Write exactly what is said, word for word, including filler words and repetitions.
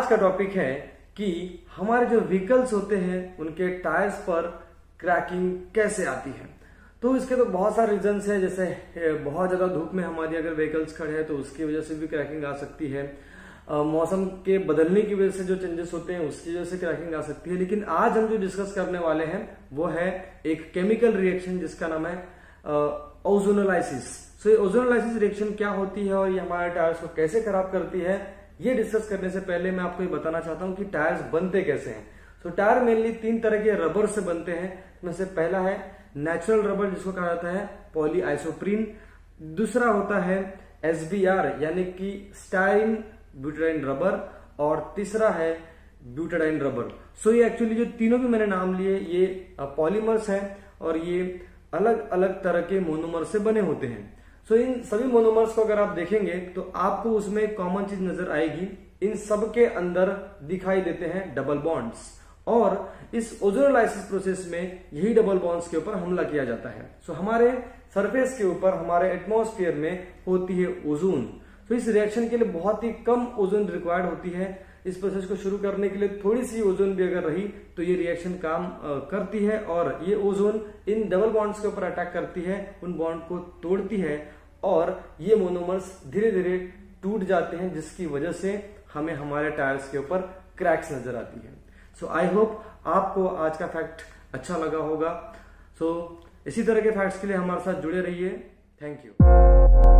का टॉपिक है कि हमारे जो व्हीकल्स होते हैं उनके टायर्स पर क्रैकिंग कैसे आती है। तो इसके तो बहुत सारे रीजंस है, जैसे बहुत ज्यादा धूप में हमारी अगर व्हीकल्स खड़े हैं तो उसकी वजह से भी क्रैकिंग आ सकती है, मौसम के बदलने की वजह से जो चेंजेस होते हैं उसकी वजह से क्रैकिंग आ सकती है। लेकिन आज हम जो डिस्कस करने वाले हैं वो है एक केमिकल रिएक्शन जिसका नाम है ओजोनोलाइसिस। सो ये ओजोनोलाइसिस रिएक्शन क्या होती है और ये हमारे टायर्स को कैसे खराब करती है, ये डिस्कस करने से पहले मैं आपको ये बताना चाहता हूँ कि टायर्स बनते कैसे हैं। सो टायर मेनली तीन तरह के रबर से बनते हैं। इसमें से पहला है नेचुरल रबर जिसको कहा जाता है पॉली आइसोप्रीन, दूसरा होता है एस बी आर यानी कि स्टाइरिन ब्यूटाडाइन रबर, और तीसरा है ब्यूटाडाइन रबर। सो ये एक्चुअली जो तीनों भी मैंने नाम लिए ये पॉलीमर्स हैं और ये अलग अलग तरह के मोनोमर से बने होते हैं। सो इन सभी मोनोमर्स को अगर आप देखेंगे तो आपको उसमें एक कॉमन चीज नजर आएगी, इन सब के अंदर दिखाई देते हैं डबल बॉन्ड्स, और इस ओजोनोलाइसिस प्रोसेस में यही डबल बॉन्ड्स के ऊपर हमला किया जाता है। सो हमारे सरफेस के ऊपर हमारे एटमॉस्फेयर में होती है ओजोन। तो इस रिएक्शन के लिए बहुत ही कम ओजोन रिक्वायर्ड होती है। इस प्रोसेस को शुरू करने के लिए थोड़ी सी ओजोन भी अगर रही तो ये रिएक्शन काम करती है, और ये ओजोन इन डबल बॉन्ड्स के ऊपर अटैक करती है, उन बॉन्ड को तोड़ती है और ये मोनोमर्स धीरे धीरे टूट जाते हैं, जिसकी वजह से हमें हमारे टायर्स के ऊपर क्रैक्स नजर आती है। सो आई होप आपको आज का फैक्ट अच्छा लगा होगा। सो so, इसी तरह के फैक्ट्स के लिए हमारे साथ जुड़े रहिए। Thank you.